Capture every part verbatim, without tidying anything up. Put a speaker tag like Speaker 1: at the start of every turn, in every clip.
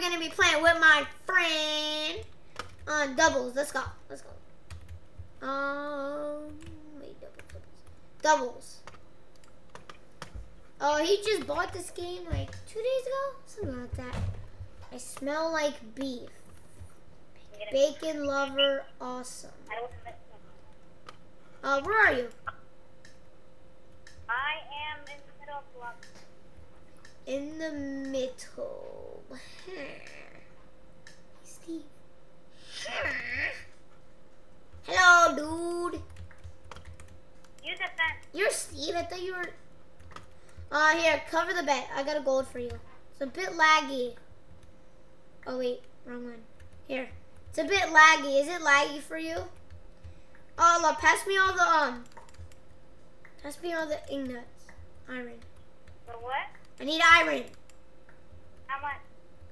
Speaker 1: gonna be playing with my friend on doubles. Let's go. Let's go. Um, wait, doubles, doubles, doubles. Oh, he just bought this game like two days ago, something like that. I smell like beef. Bacon lover, awesome. Uh, where are you?
Speaker 2: I am in the middle of the block.
Speaker 1: In the middle. Steve. Hello, dude.
Speaker 2: Use a fence.
Speaker 1: You're Steve. I thought you were. Uh, here, cover the bed. I got a gold for you. It's a bit laggy. Oh wait, wrong one. Here. It's a bit laggy. Is it laggy for you? Oh, look, pass me all the um. Pass me all the ingots. Iron.
Speaker 2: The what?
Speaker 1: I need iron.
Speaker 2: How much?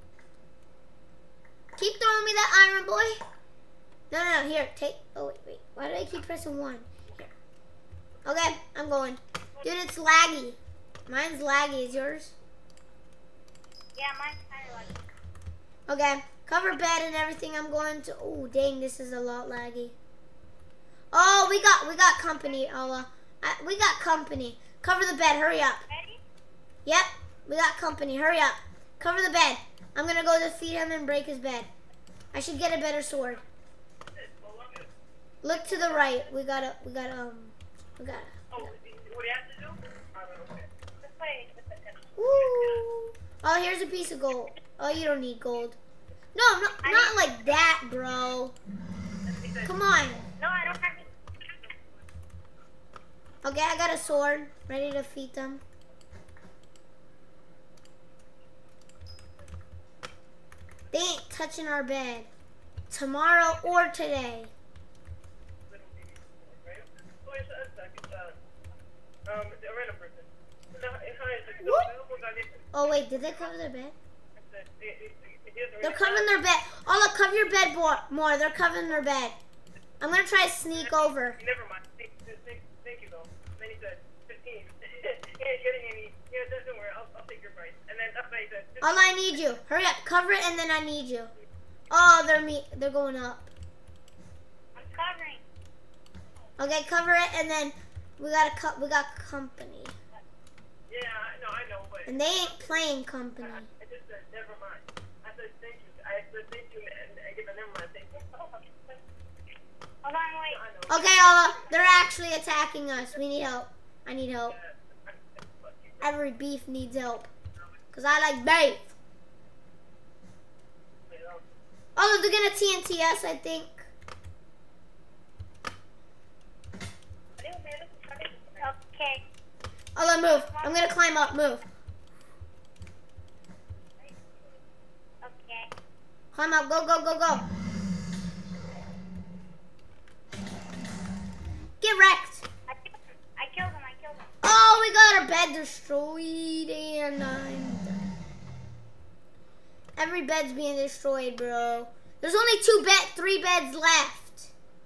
Speaker 1: Keep throwing me that iron, boy. No, no, no. Here, take. Oh wait, wait. Why do I keep pressing one? Here. Okay, I'm going. Dude, it's laggy. Mine's laggy. Is yours?
Speaker 2: Yeah, mine's kind of like.
Speaker 1: Okay, cover bed and everything. I'm going to. Oh, dang, this is a lot laggy. Oh, we got we got company, Allah. I, we got company. Cover the bed. Hurry up.
Speaker 2: Ready?
Speaker 1: Yep, we got company. Hurry up. Cover the bed. I'm gonna go defeat him and break his bed. I should get a better sword. Look to the right. We gotta. We gotta. Um. We gotta.
Speaker 3: Oh, what do you have to do?
Speaker 2: This way.
Speaker 1: Woo. Oh, here's a piece of gold. Oh, you don't need gold. No, no, not like that, bro. Come on.
Speaker 2: No, I don't have any.
Speaker 1: Okay, I got a sword. Ready to defeat them. They ain't touching our bed. Tomorrow or today. Oh, wait, did they cover their bed? They're covering their bed. Oh, look, cover your bed more. more. They're covering their bed. I'm going to try to sneak over.
Speaker 3: Never mind. Thank, thank, thank you, though. Then he said, fifteen. He ain't getting any. Yeah, don't worry. I'll, I'll take your price. And then that's what he said.
Speaker 1: All I need you. Hurry up. Cover it, and then I need you. Oh, they're me. They're going up.
Speaker 2: I'm covering.
Speaker 1: Okay, cover it, and then we got a co we got company.
Speaker 3: Yeah, I know, I know, but.
Speaker 1: And they ain't playing company.
Speaker 3: I, I just said, never mind. I said, thank you. I said, thank you, and I give a never mind. Thank you.
Speaker 2: Hold on, wait.
Speaker 3: I know.
Speaker 1: Okay, Allah, they're actually attacking us. We need help. I need help. Every beef needs help. Because I like beef. Oh, they're going to T N T us, I think.
Speaker 2: Okay.
Speaker 1: Allah, move. I'm going to climb up. Move.
Speaker 2: Okay.
Speaker 1: Climb up. Go, go, go, go. Get wrecked.
Speaker 2: I killed him. I killed him. I killed him.
Speaker 1: Oh, we got our bed destroyed, and I'm done. Every bed's being destroyed, bro. There's only two bed, three beds left.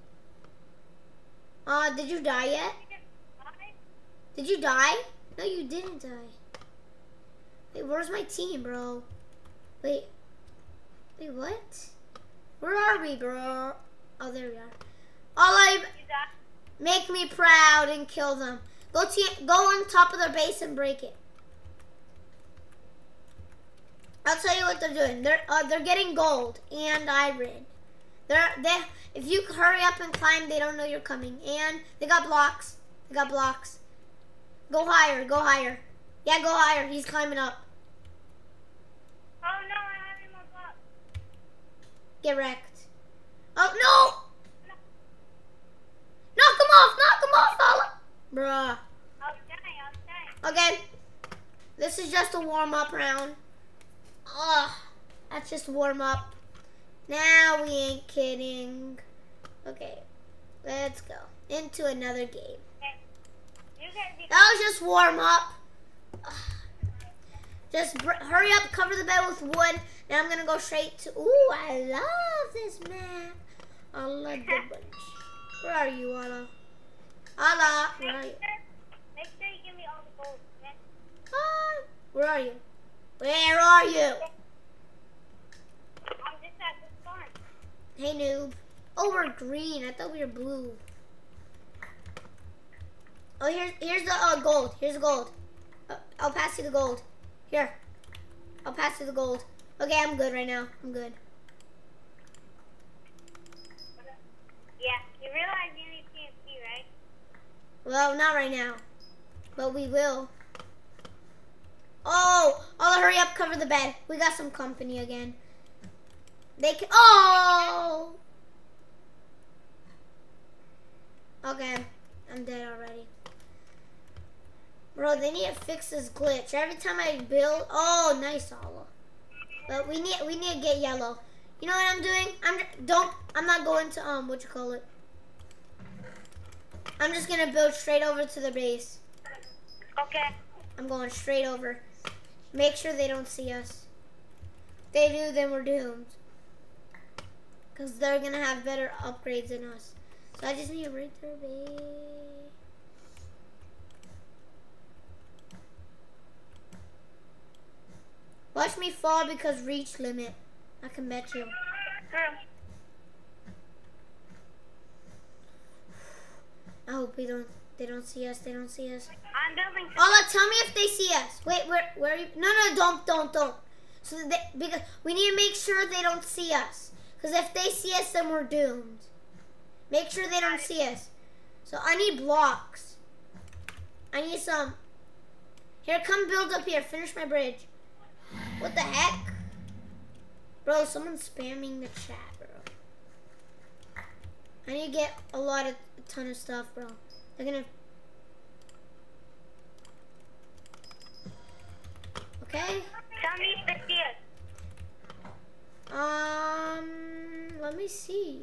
Speaker 1: Uh, did you die yet? Did you die? No, you didn't die. Wait, where's my team, bro? Wait. Wait, what? Where are we, bro? Oh, there we are. All I... Make me proud and kill them. Go to, go on top of their base and break it. I'll tell you what they're doing. They're uh, they're getting gold and iron. They're they if you hurry up and climb, they don't know you're coming. And they got blocks. They got blocks. Go higher. Go higher. Yeah, go higher. He's climbing up.
Speaker 2: Oh no, I have him on top.
Speaker 1: Get wrecked. Oh no! Knock him off! Knock him off, fella! Bruh.
Speaker 2: I'll stay, I'll stay.
Speaker 1: Okay. This is just a warm-up round. Ugh. That's just warm up. Now we ain't kidding. Okay. Let's go. Into another game.
Speaker 2: Okay. You guys be
Speaker 1: That was just warm up. Ugh. Just br hurry up, cover the bed with wood. Now I'm gonna go straight to. Ooh, I love this map. I love the bunch. Where are you, Allah? Allah, where are you?
Speaker 2: Make sure you give me all the gold, okay?
Speaker 1: Ah, where are you? Where are you? Hey, noob. Oh, we're green. I thought we were blue. Oh, here's here's the uh, gold. Here's the gold. Uh, I'll pass you the gold. Here. I'll pass you the gold. Okay, I'm good right now. I'm good.
Speaker 2: Yeah, you realize you need T N T, right?
Speaker 1: Well, not right now. But we will. Oh! I'll hurry up, cover the bed. We got some company again. They can. Oh! Okay. I'm dead already. Bro, they need to fix this glitch. Every time I build. Oh, nice, Allah. But we need we need to get yellow. You know what I'm doing? I'm don't. I'm not going to um. What you call it? I'm just gonna build straight over to the base.
Speaker 2: Okay.
Speaker 1: I'm going straight over. Make sure they don't see us. If they do, then we're doomed. Because they're going to have better upgrades than us. So I just need to break their base. Watch me fall because reach limit. I can bet you.
Speaker 2: True.
Speaker 1: I hope we don't. They don't see us. They don't see us.
Speaker 2: I'm building.
Speaker 1: Ola, tell me if they see us. Wait, where, where are you? No, no, don't, don't, don't. So that they, because we need to make sure they don't see us. Because if they see us, then we're doomed. Make sure they don't see us. So I need blocks. I need some. Here, come build up here. Finish my bridge. What the heck? Bro, someone's spamming the chat, bro. I need to get a lot of, a ton of stuff, bro. They're gonna. Okay.
Speaker 2: Tell me if they see us.
Speaker 1: Um, let me see.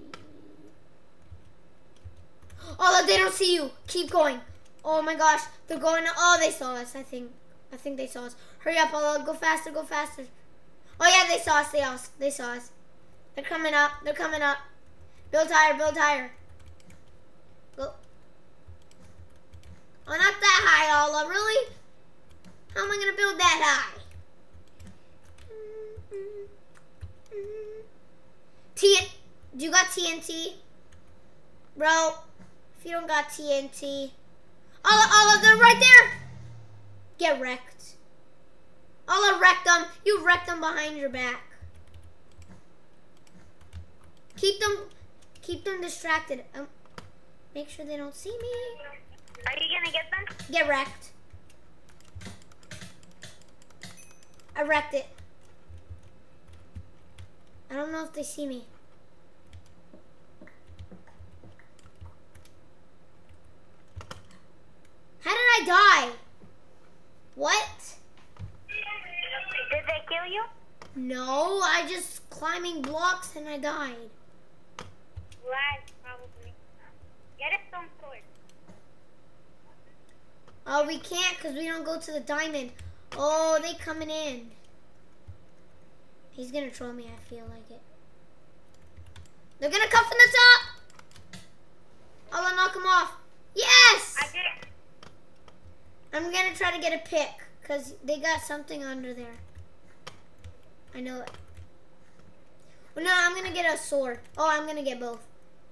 Speaker 1: Oh, they don't see you. Keep going. Oh my gosh, they're going. Oh, they saw us. I think. I think they saw us. Hurry up, Ola. Go faster. Go faster. Oh yeah, they saw us. They saw us. They saw us. They're coming up. They're coming up. Build higher. Build higher. Go. Oh, not that high, Ola. Really? How am I gonna build that high? T. Do you got T N T, bro? If you don't got T N T, Ola, Ola, they're right there. Get wrecked. Ola, wrecked them. You wrecked them behind your back. Keep them, keep them distracted. Um, make sure they don't see me.
Speaker 2: Are you gonna get them?
Speaker 1: Get wrecked. I wrecked it. I don't know if they see me. How did I die? What?
Speaker 2: Did they kill you?
Speaker 1: No, I just climbing blocks and I died.
Speaker 2: Lag, probably. Get a stone sword.
Speaker 1: Oh, we can't because we don't go to the diamond. Oh, they coming in. He's gonna troll me, I feel like it. They're gonna come from the top! I'll knock him off. Yes!
Speaker 2: I did it.
Speaker 1: I'm gonna try to get a pick, because they got something under there. I know it. Well, no, I'm gonna get a sword. Oh, I'm gonna get both.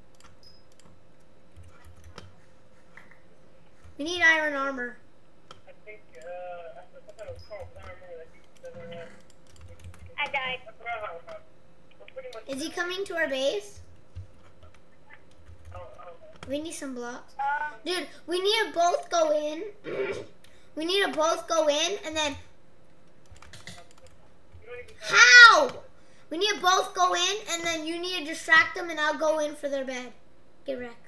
Speaker 1: We need iron armor.
Speaker 3: I think, uh, I thought it was Carl, but I don't remember that he said that.
Speaker 2: I died.
Speaker 3: I forgot how it was. But pretty much.
Speaker 1: Is he coming to our base?
Speaker 3: Oh, oh.
Speaker 1: We need some blocks.
Speaker 2: Um,
Speaker 1: Dude, we need to both go in. We need to both go in and then... How? We need to both go in and then you need to distract them and I'll go in for their bed. Get wrecked.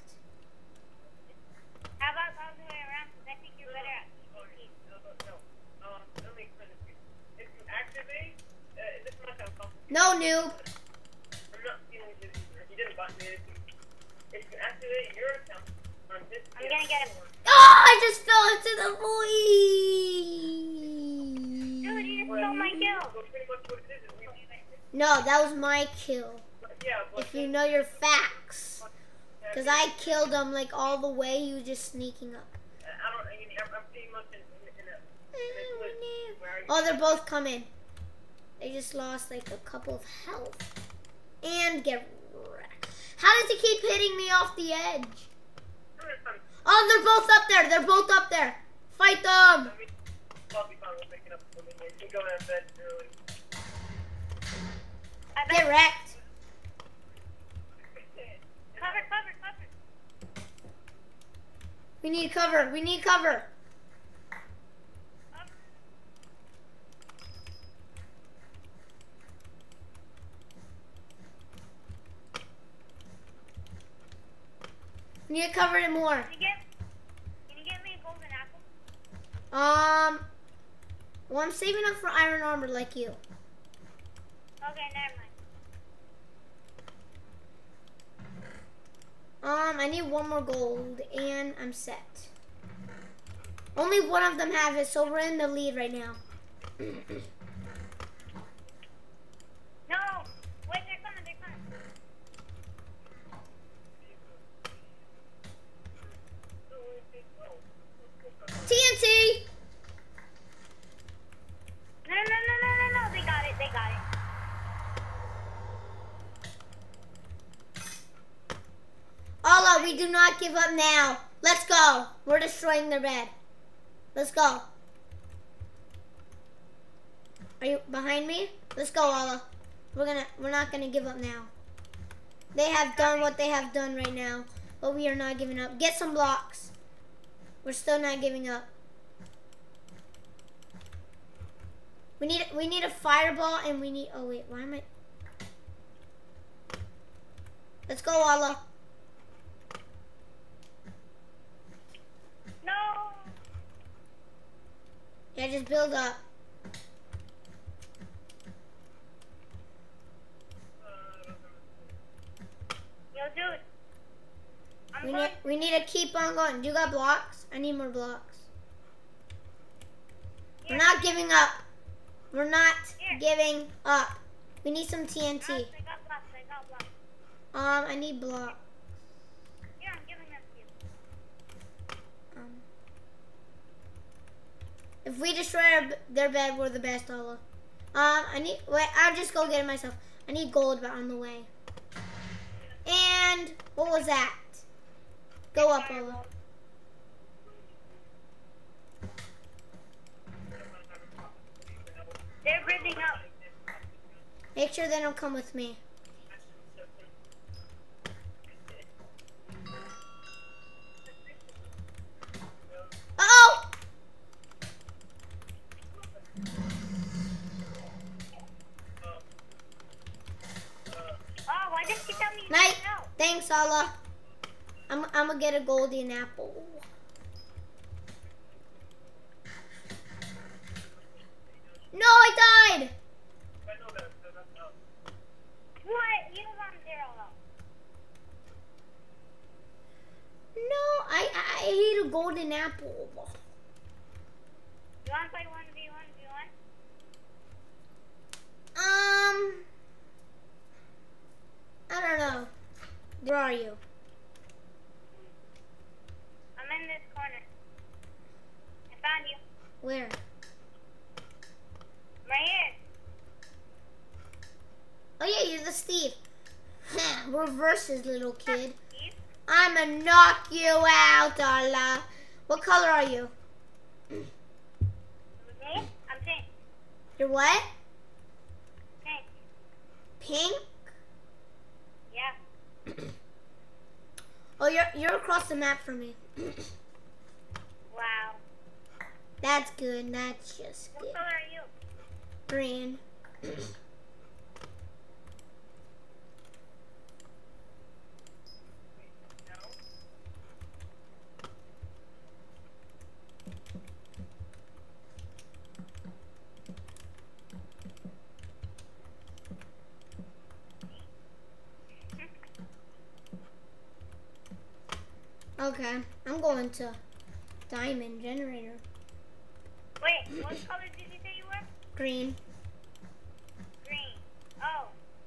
Speaker 2: how about all the way around? Because I think you're better at
Speaker 3: Oh,
Speaker 2: P V P.
Speaker 3: no, no, no. Um, let me explain this to you. If you activate, uh, this is not gonna come.
Speaker 1: No, noob.
Speaker 3: I'm not stealing his either. He didn't buy me anything. If you activate your account on this
Speaker 2: I'm gonna get him.
Speaker 1: Oh, I just fell into the void.
Speaker 2: Dude, you just stole my kill.
Speaker 3: So pretty much what it is is we.
Speaker 1: No, that was my kill.
Speaker 3: Yeah, but
Speaker 1: If you know your facts. Because I killed him like all the way. He was just sneaking up.
Speaker 3: I don't. I mean, I'm, I'm pretty much in, in, in a. In a glitch where I-
Speaker 1: Oh, they're both coming. They just lost like a couple of health. And get wrecked. How does he keep hitting me off the edge? Oh, they're both up there. They're both up there. Fight them.
Speaker 3: I'll be fine with picking up the minion. You can go to bed early.
Speaker 2: I
Speaker 1: Get
Speaker 2: bet.
Speaker 1: wrecked.
Speaker 2: Cover, cover, cover.
Speaker 1: We need cover. We need cover. We need to cover it more.
Speaker 2: Can you get, can you get me a golden apple?
Speaker 1: Um, well, I'm saving up for iron armor like you.
Speaker 2: Okay, never mind.
Speaker 1: Um, I need one more gold, and I'm set. Only one of them have it, so we're in the lead right now.
Speaker 2: No! Wait, they're coming, they're coming.
Speaker 1: T N T!
Speaker 2: No, no, no, no, no, no, they got it, they got it.
Speaker 1: Allah, we do not give up now. Let's go. We're destroying their bed. Let's go. Are you behind me? Let's go, Allah. We're gonna we're not gonna give up now. They have done what they have done right now, but we are not giving up. Get some blocks. We're still not giving up. We need we need a fireball and we need oh wait, why am I Let's go, Allah.
Speaker 2: No!
Speaker 1: Yeah, just build up.
Speaker 2: Yo, dude. I'm
Speaker 1: We
Speaker 2: going.
Speaker 1: need we need to keep on going. Do you got blocks? I need more blocks. We're not giving up. We're not
Speaker 2: Here.
Speaker 1: giving up. We need some T N T.
Speaker 2: I got blocks, I got blocks.
Speaker 1: Um, I need blocks.
Speaker 2: Here, I'm giving them to you.
Speaker 1: Um, if we destroy our, their bed, we're the best, Allah. Um, I need. Wait, I'll just go get it myself. I need gold, but on the way. And what was that? Go up, Allah.
Speaker 2: They're breathing up.
Speaker 1: Make sure they don't come with me. Uh-oh!
Speaker 2: Oh, why didn't you tell me? you
Speaker 1: Night.
Speaker 2: didn't know?
Speaker 1: Thanks, Allah. I'm, I'm gonna get a golden apple. No, I died!
Speaker 2: What? You was on zero though.
Speaker 1: No, I, I hate a golden apple.
Speaker 2: You want to play one v one v one?
Speaker 1: Um, I don't know. Where are you?
Speaker 2: I'm in this corner. I found you.
Speaker 1: Where?
Speaker 2: Right here.
Speaker 1: Oh yeah, you're the Steve. Reverses, little kid.
Speaker 2: Steve?
Speaker 1: I'ma knock you out, Allah. What color are you?
Speaker 2: Me? I'm pink.
Speaker 1: You're what?
Speaker 2: Pink.
Speaker 1: Pink?
Speaker 2: Yeah.
Speaker 1: Oh, you're you're across the map from me.
Speaker 2: Wow.
Speaker 1: That's good. That's just
Speaker 2: What
Speaker 1: good.
Speaker 2: color are you?
Speaker 1: Green. Okay, I'm going to diamond generator.
Speaker 2: Wait, what color did you say you were?
Speaker 1: Green.
Speaker 2: Green. Oh.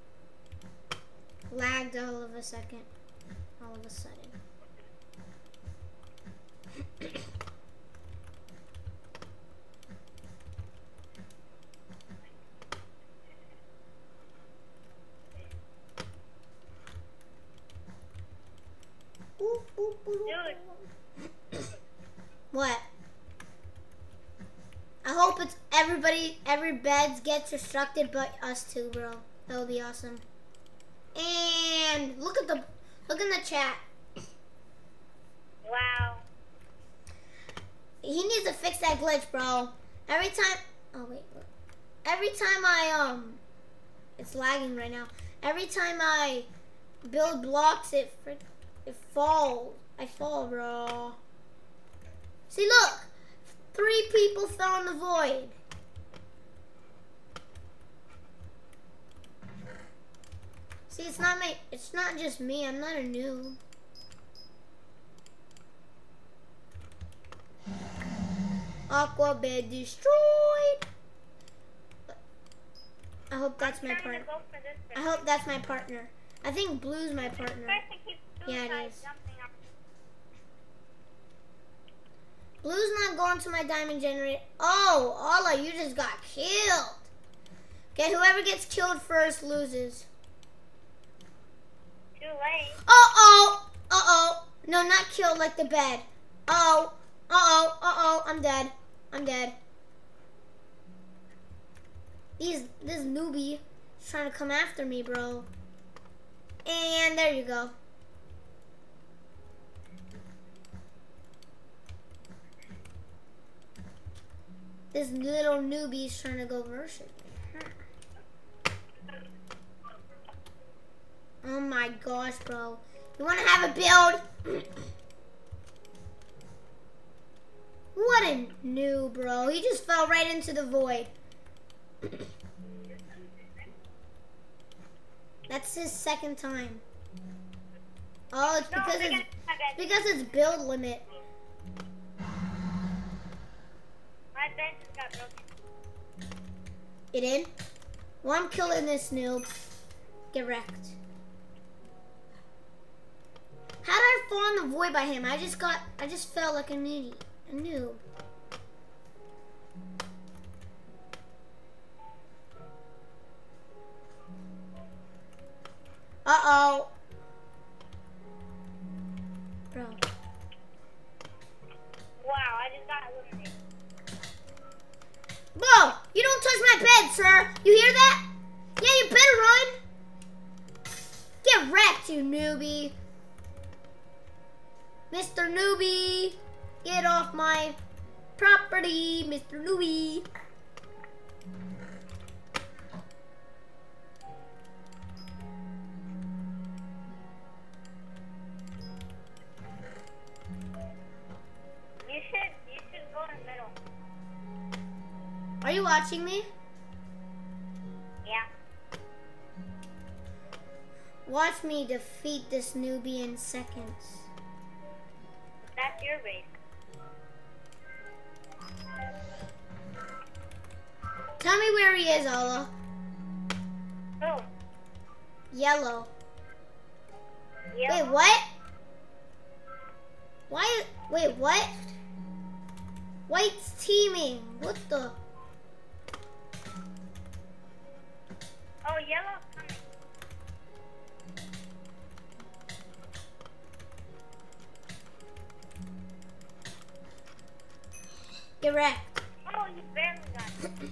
Speaker 1: Lagged all of a second. All of a sudden. What? I hope it's everybody, every bed gets destructed but us two, bro. That would be awesome. And look at the, look in the chat.
Speaker 2: Wow.
Speaker 1: He needs to fix that glitch, bro. Every time, oh wait, look. Every time I, um, it's lagging right now. Every time I build blocks, it, frick, it falls. I fall, bro. See, look. Three people fell in the void. See, it's not my, it's not just me. I'm not a noob. Aqua bed destroyed. I hope that's my partner. I hope that's my partner. I think Blue's my partner. Yeah, it is. Blue's not going to my diamond generator. Oh, Ola, you just got killed. Okay, whoever gets killed first loses.
Speaker 2: Too late.
Speaker 1: Uh-oh. Uh-oh. No, not killed like the bed. Uh-oh. Uh-oh. Uh-oh. I'm dead. I'm dead. These, this newbie is trying to come after me, bro. And there you go. This little newbie is trying to go versus me. Huh. Oh my gosh, bro. You want to have a build? What a noob, bro. He just fell right into the void. That's his second time. Oh, it's because it's, it's because it's build limit.
Speaker 2: My bed just got broken.
Speaker 1: It in? Well, I'm killing this noob. Get wrecked. How did I fall in the void by him? I just got, I just felt like a noob. A noob. Uh-oh. Bro.
Speaker 2: Wow, I just got eliminated.
Speaker 1: Bro, you don't touch my bed, sir. You hear that? Yeah, you better run. Get wrecked, you newbie. Mister Newbie, get off my property, Mister Newbie.
Speaker 2: You should, you should go in the middle.
Speaker 1: Are you watching me?
Speaker 2: Yeah.
Speaker 1: Watch me defeat this newbie in seconds.
Speaker 2: That's your base.
Speaker 1: Tell me where he is, Ola.
Speaker 2: Oh.
Speaker 1: Yellow.
Speaker 2: Yellow?
Speaker 1: Wait, what? Why? Wait, what? White's teaming. What the?
Speaker 2: Oh, yellow's coming.
Speaker 1: Get wrecked.
Speaker 2: Oh, you barely got it.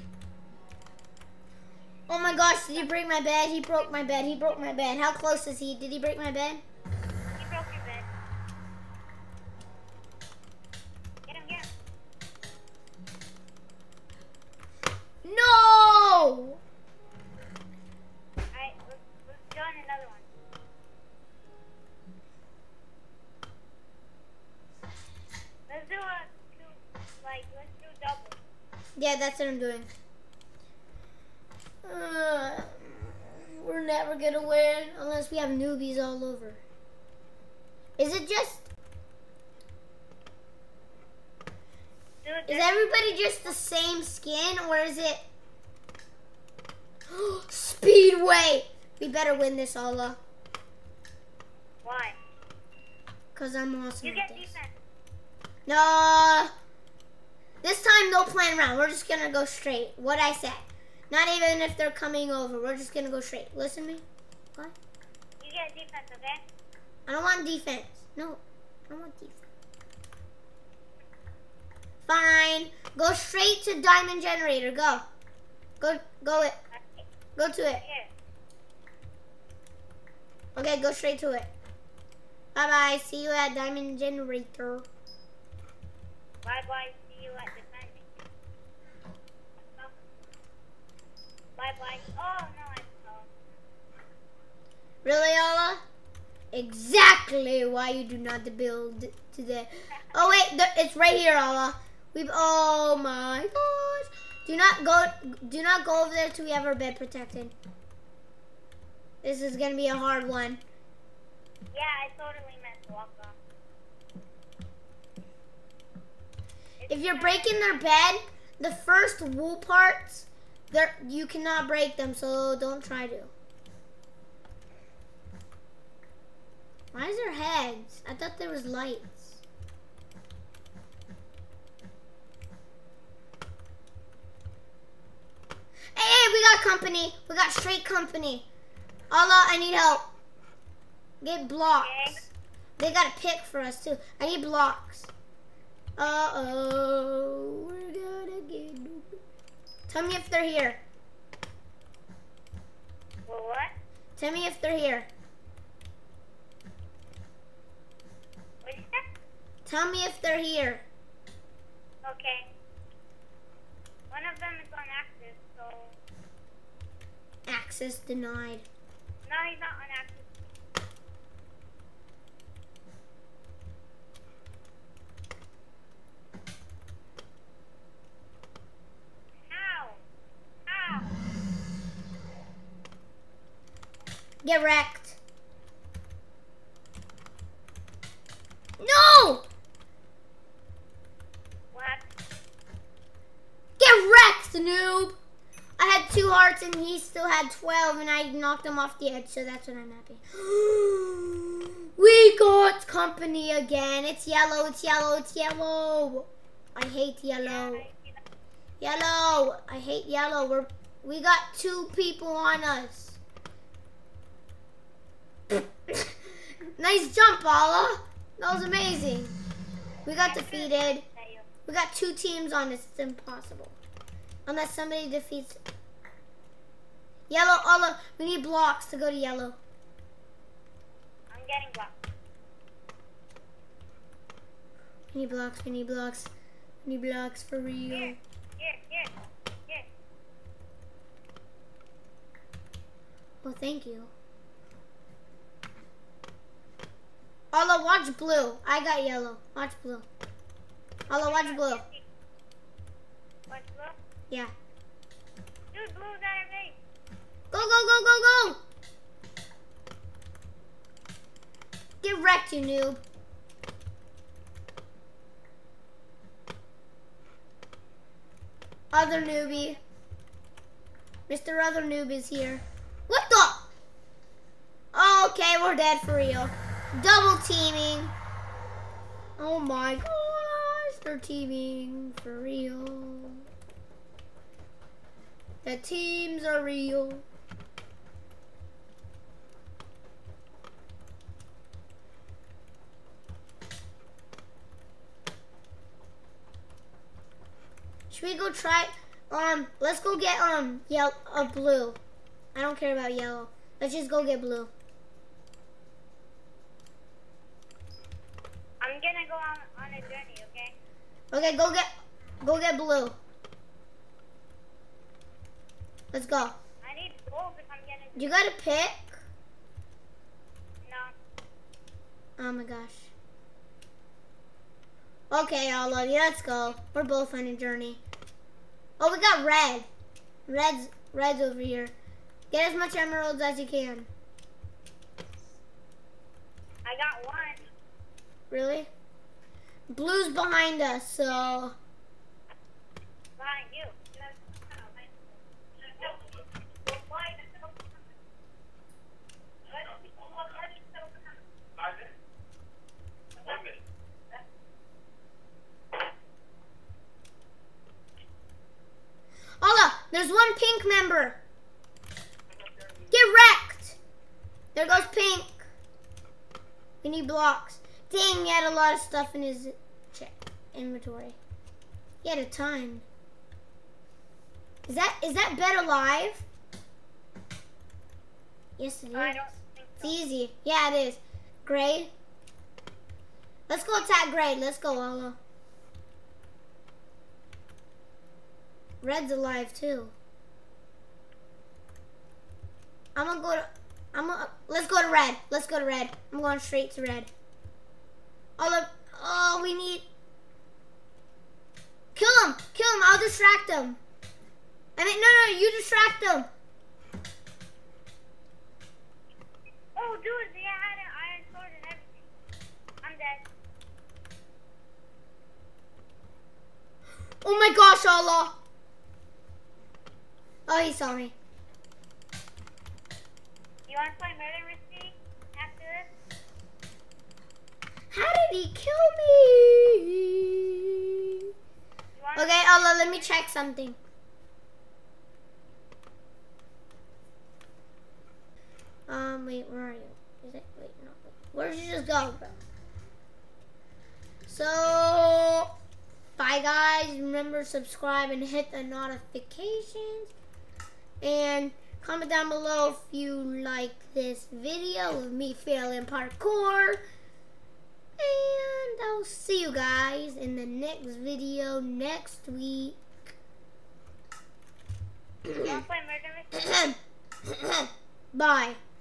Speaker 1: Oh my gosh, did he break my bed? He broke my bed. He broke my bed. How close is he? Did he break my bed?
Speaker 2: He broke your bed. Get him, get him.
Speaker 1: No!
Speaker 2: Alright, let's, let's join another one. Let's do a two, like, let's do double.
Speaker 1: Yeah, that's what I'm doing. Uh, we're never gonna win unless we have newbies all over. Is it just...
Speaker 2: Do it
Speaker 1: Is
Speaker 2: this-
Speaker 1: everybody just the same skin, or is it... Speedway! We better win this, Ola.
Speaker 2: Why?
Speaker 1: Because I'm awesome
Speaker 2: You
Speaker 1: at
Speaker 2: get
Speaker 1: this.
Speaker 2: defense.
Speaker 1: No. This time, no playing around. We're just gonna go straight. What I said. Not even if they're coming over. We're just gonna go straight. Listen to me. What?
Speaker 2: You get defense, okay?
Speaker 1: I don't want defense. No. I don't want defense. Fine. Go straight to diamond generator. Go. Go. Go it. Go to it.
Speaker 2: Here.
Speaker 1: Okay, go straight to it. Bye bye. See you at diamond generator.
Speaker 2: Bye bye. See you at the diamond. Bye bye. Oh no, I saw.
Speaker 1: Really, Ola? Exactly why you do not build today. Oh wait, there, it's right here, Ola. We. Oh my gosh. Do not go. Do not go over there till we have our bed protected. This is gonna be a hard one.
Speaker 2: Yeah, I totally meant to walk off.
Speaker 1: If you're breaking their bed, the first wool parts, there you cannot break them, so don't try to. Why is there heads? I thought there was lights. Hey, hey, we got company. We got straight company. Allah, I need help. Get blocks.
Speaker 2: Okay.
Speaker 1: They got a pick for us too. I need blocks. Uh-oh. We're gonna get... Tell me if they're here.
Speaker 2: Well, what?
Speaker 1: Tell me if they're here.
Speaker 2: What did you say?
Speaker 1: Tell me if they're here.
Speaker 2: Okay. One of them is on access, so...
Speaker 1: Access denied.
Speaker 2: No, he's not on access. How? How?
Speaker 1: Get wrecked. No!
Speaker 2: What?
Speaker 1: Get wrecked, noob! I had two hearts and he still had twelve and I knocked him off the edge, so that's what I'm happy. We got company again. It's yellow, it's yellow, it's yellow. I hate yellow. Yellow. I hate yellow. We're we got two people on us. Nice jump, Allah. That was amazing. We got defeated. We got two teams on us. It's impossible. Unless somebody defeats... Yellow, Allah, we need blocks to go to yellow.
Speaker 2: I'm getting blocked.
Speaker 1: We need blocks, we need blocks. We need blocks for real.
Speaker 2: Here, here, here, here.
Speaker 1: Well, thank you. Allah, watch blue. I got yellow. Watch blue. Allah, watch blue.
Speaker 2: Watch blue?
Speaker 1: Yeah.
Speaker 2: Dude, blue's at our base.
Speaker 1: Go, go, go, go, go! Get wrecked, you noob. Other newbie. Mister Other Noob is here. What the? Oh, okay, we're dead for real. Double teaming. Oh my gosh, they're teaming for real. The teams are real. Should we go try, um, let's go get, um, yellow, uh, blue. I don't care about yellow. Let's just go get blue.
Speaker 2: I'm gonna go on, on a journey, okay?
Speaker 1: Okay, go get, go get blue. Let's go.
Speaker 2: I need gold if I'm gonna...
Speaker 1: You got a pick?
Speaker 2: No.
Speaker 1: Oh my gosh. Okay, Allah, let's go. We're both on a journey. Oh, we got red. Red's, red's over here. Get as much emeralds as you can.
Speaker 2: I got one.
Speaker 1: Really? Blue's behind us, so...
Speaker 2: Behind you.
Speaker 1: Allah, there's one pink member. Get wrecked. There goes pink. We need blocks. Dang, he had a lot of stuff in his inventory. He had a time. Is that is that bed alive? Yes, it is.
Speaker 2: I don't think
Speaker 1: It's
Speaker 2: so.
Speaker 1: easy. Yeah, it is. Gray. Let's go attack Gray. Let's go, Allah. Red's alive too. I'm gonna go to. I'm gonna. Let's go to Red. Let's go to Red. I'm going straight to Red. Allah. Oh, we need. Kill him. Kill him. I'll distract him. I mean, no, no, you distract him.
Speaker 2: Oh, dude, they had an iron sword and everything. I'm dead.
Speaker 1: Oh my gosh, Allah. Oh, he saw me.
Speaker 2: You want to play Murder Mystery after this?
Speaker 1: How did he kill me?
Speaker 2: You want
Speaker 1: Okay, Allah, let me check something. Um, wait, where are you? Is it? Wait, no. Wait. Where did you just go, bro? So, bye, guys. Remember, subscribe and hit the notifications. And comment down below if you like this video of me failing parkour. And I'll see you guys in the next video next week.
Speaker 2: You want to play Murder Mystery?
Speaker 1: Bye.